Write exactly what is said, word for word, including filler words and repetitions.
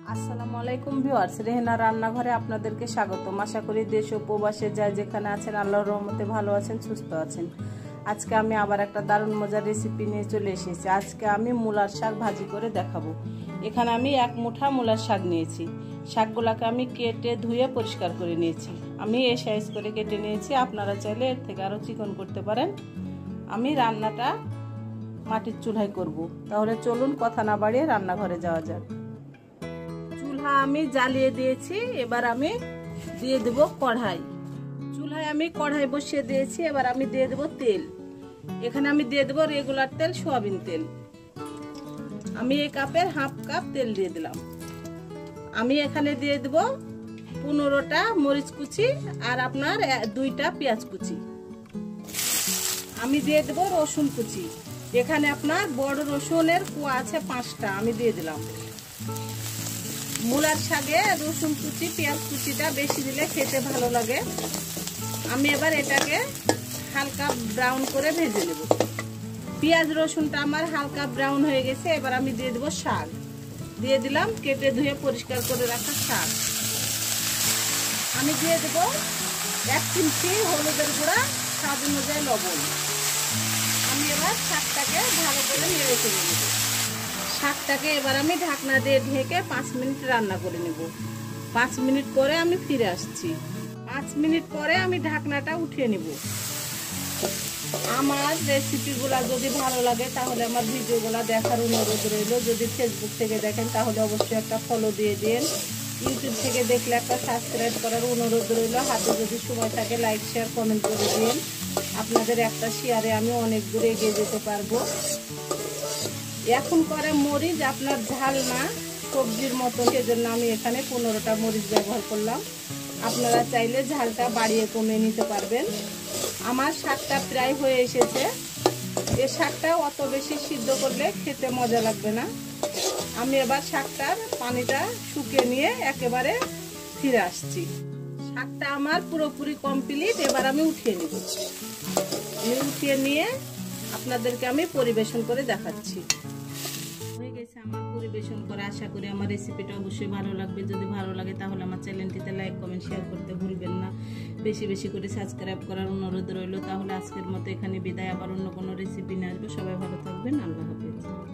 আসসালামু আলাইকুম ভিউয়ার্স, রেহেনা রান্নাঘরে আপনাদেরকে স্বাগতম। আশা করি দেশ ও প্রবাসে যাই যেখানে আছেন আল্লাহর রহমতে ভালো আছেন, সুস্থ আছেন। আজকে আমি আবার একটা দারুণ মজার রেসিপি নিয়ে চলে এসেছি। আজকে আমি মূলার শাক ভাজি করে দেখাবো। এখানে আমি এক মুঠা মূলার শাক নিয়েছি। শাকগুলোকে আমি কেটে ধুয়ে পরিষ্কার করে নিয়েছি। আমি এই সাইজ করে কেটে নিয়েছি, আপনারা চাইলে এর থেকে আরও চিকন করতে পারেন। আমি রান্নাটা মাটির চুলায় করব। তাহলে চলুন কথা না বাড়িয়ে রান্নাঘরে যাওয়া যাক। চুলা আমি জ্বালিয়ে দিয়েছি, এবার আমি দিয়ে দেব কড়াই। চুলায় আমি কড়াই বসিয়ে দিয়েছি, এবার আমি দিয়ে দেব তেল। এখানে আমি দিয়ে দেব রেগুলার তেল, সয়াবিন তেল। আমি এই কাপের হাফ কাপ তেল দিয়ে দিলাম। আমি এখানে দিয়ে দেব পনেরোটা মরিচ কুচি আর আপনার দুইটা পেঁয়াজ কুচি। আমি দিয়ে দেব রসুন কুচি। এখানে আপনার বড় রসুনের কোয়া আছে পাঁচটা, আমি দিয়ে দিলাম। মূলার শাকে রসুন কুচি পেঁয়াজ কুচিটা বেশি দিলে খেতে ভালো লাগে। আমি এবার এটাকে হালকা ব্রাউন করে ভেজে নেব। পেঁয়াজ রসুনটা আমার হালকা ব্রাউন হয়ে গেছে, এবার আমি দিয়ে দেব শাক। দিয়ে দিলাম কেটে ধুয়ে পরিষ্কার করে রাখা শাক। আমি দিয়ে দেব এক চিমটি হলুদের গুঁড়া, স্বাদ অনুযায়ী লবণ। আমি এবার শাকটাকে ভালো করে নেড়ে চেড়ে নেব। শাকটাকে এবার আমি ঢাকনা দিয়ে ঢেকে পাঁচ মিনিট রান্না করে নেব। পাঁচ মিনিট পরে আমি ফিরে আসছি। পাঁচ মিনিট পরে আমি ঢাকনাটা উঠিয়ে নেব। আমার রেসিপিগুলো যদি ভালো লাগে তাহলে আমার ভিডিওগুলো দেখার অনুরোধ রইল। যদি ফেসবুক থেকে দেখেন তাহলে অবশ্যই একটা ফলো দিয়ে দিন। ইউটিউব থেকে দেখলে একটা সাবস্ক্রাইব করার অনুরোধ রইল। হাতে যদি সময় থাকে লাইক শেয়ার কমেন্ট করে দিন। আপনাদের একটা শেয়ারে আমি অনেক দূরে এগিয়ে যেতে পারবো। এখন করে মরিচ আপনার ঝাল না সবজির মতো, সেজন্য আমি এখানে পনেরোটা মরিচ ব্যবহার করলাম। আপনারা চাইলে ঝালটা বাড়িয়ে কমিয়ে নিতে পারবেন। আমার শাকটা প্রায় হয়ে এসেছে। এই শাকটা অত বেশি সিদ্ধ করলে খেতে মজা লাগবে না। আমি এবার শাকটার পানিটা শুকিয়ে নিয়ে একেবারে ফিরে আসছি। শাকটা আমার পুরোপুরি কমপ্লিট, এবার আমি উঠিয়ে নিব। উঠিয়ে নিয়ে আপনাদেরকে আমি পরিবেশন করে দেখাচ্ছি। হয়ে গেছে আমার পরিবেশন করা। আশা করি আমার রেসিপিটা অবশ্যই ভালো লাগবে। যদি ভালো লাগে তাহলে আমার চ্যানেলটিতে লাইক কমেন্ট শেয়ার করতে ভুলবেন না। বেশি বেশি করে সাবস্ক্রাইব করার অনুরোধ রইল। তাহলে আজকের মতো এখানে বিদায়। আবার অন্য কোনো রেসিপি নিয়ে আসবো। সবাই ভালো থাকবেন। আল্লাহ হাফেজ।